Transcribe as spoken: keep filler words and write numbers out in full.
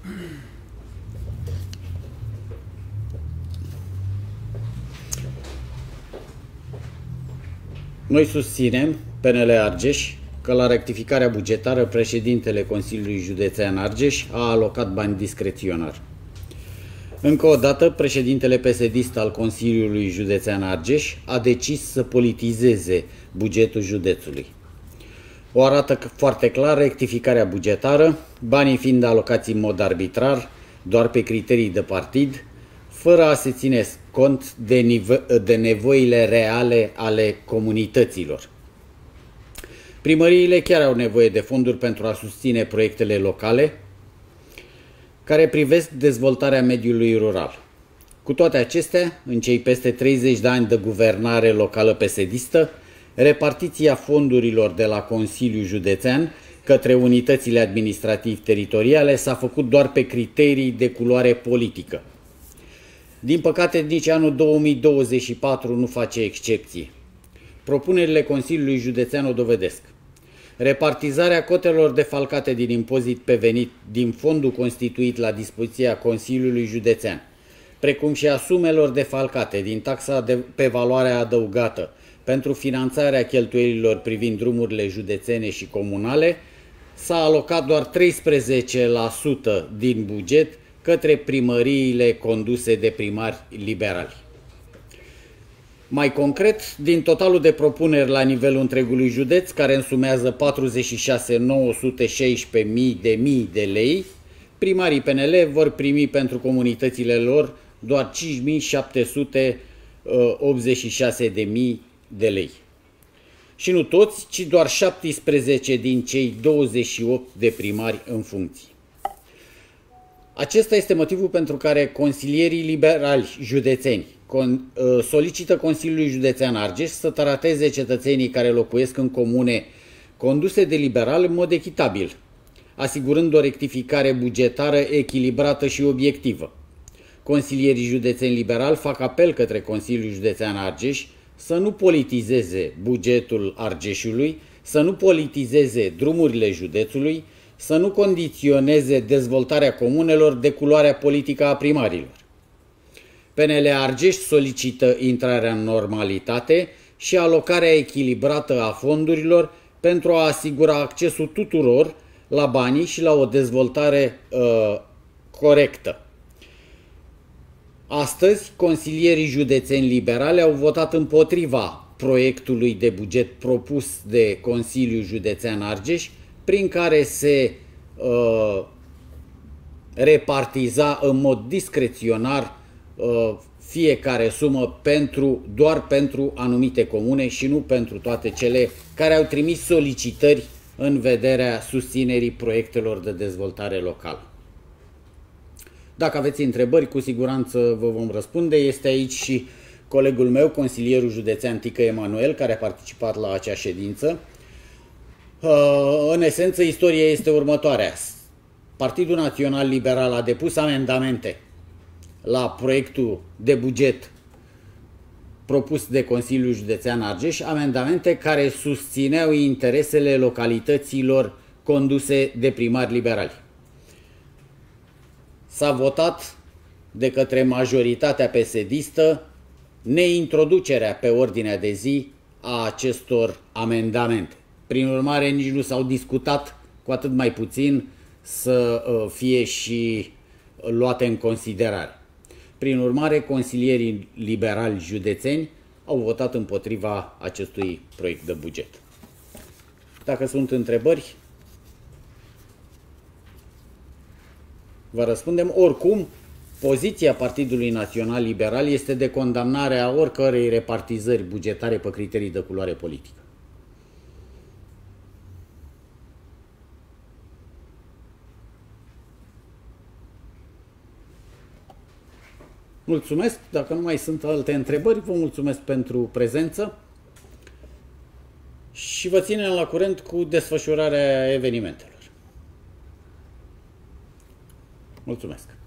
Noi susținem, P N L Argeș, că la rectificarea bugetară președintele Consiliului Județean Argeș a alocat bani discreționar. Încă o dată, președintele P S D-ist al Consiliului Județean Argeș a decis să politizeze bugetul județului. O arată foarte clar rectificarea bugetară, banii fiind alocați în mod arbitrar, doar pe criterii de partid, fără a se ține cont de, de nevoile reale ale comunităților. Primăriile chiar au nevoie de fonduri pentru a susține proiectele locale care privesc dezvoltarea mediului rural. Cu toate acestea, în cei peste treizeci de ani de guvernare locală P S D-istă, repartiția fondurilor de la Consiliul Județean către unitățile administrativ-teritoriale s-a făcut doar pe criterii de culoare politică. Din păcate, nici anul două mii douăzeci și patru nu face excepție. Propunerile Consiliului Județean o dovedesc. Repartizarea cotelor defalcate din impozit pe venit din fondul constituit la dispoziția Consiliului Județean, precum și a sumelor defalcate din taxa de, pe valoare adăugată pentru finanțarea cheltuielilor privind drumurile județene și comunale, s-a alocat doar treisprezece la sută din buget către primăriile conduse de primari liberali. Mai concret, din totalul de propuneri la nivelul întregului județ, care însumează patruzeci și șase mii nouă sute șaisprezece mii de mii de lei, primarii P N L vor primi pentru comunitățile lor doar cinci mii șapte sute optzeci și șase de mii de lei. Și nu toți, ci doar șaptesprezece din cei douăzeci și opt de primari în funcție. Acesta este motivul pentru care consilierii liberali județeni solicită Consiliului Județean Argeș să trateze cetățenii care locuiesc în comune conduse de liberal în mod echitabil, asigurând o rectificare bugetară echilibrată și obiectivă. Consilierii județeni liberali fac apel către Consiliul Județean Argeș să nu politizeze bugetul Argeșului, să nu politizeze drumurile județului, să nu condiționeze dezvoltarea comunelor de culoarea politică a primarilor. P N L Argeș solicită intrarea în normalitate și alocarea echilibrată a fondurilor pentru a asigura accesul tuturor la banii și la o dezvoltare uh, corectă. Astăzi, consilierii județeni liberali au votat împotriva proiectului de buget propus de Consiliul Județean Argeș, prin care se uh, repartiza în mod discreționar uh, fiecare sumă pentru, doar pentru anumite comune și nu pentru toate cele care au trimis solicitări în vederea susținerii proiectelor de dezvoltare locală. Dacă aveți întrebări, cu siguranță vă vom răspunde. Este aici și colegul meu, consilierul județean Tică Emanuel, care a participat la acea ședință. În esență, istoria este următoarea. Partidul Național Liberal a depus amendamente la proiectul de buget propus de Consiliul Județean Argeș, amendamente care susțineau interesele localităților conduse de primari liberali. S-a votat de către majoritatea P S D-istă neintroducerea pe ordinea de zi a acestor amendamente. Prin urmare, nici nu s-au discutat, cu atât mai puțin să fie și luate în considerare. Prin urmare, consilierii liberali județeni au votat împotriva acestui proiect de buget. Dacă sunt întrebări, vă răspundem. Oricum, poziția Partidului Național Liberal este de condamnare a oricărei repartizări bugetare pe criterii de culoare politică. Mulțumesc. Dacă nu mai sunt alte întrebări, vă mulțumesc pentru prezență și vă ținem la curent cu desfășurarea evenimentelor. Mulțumesc.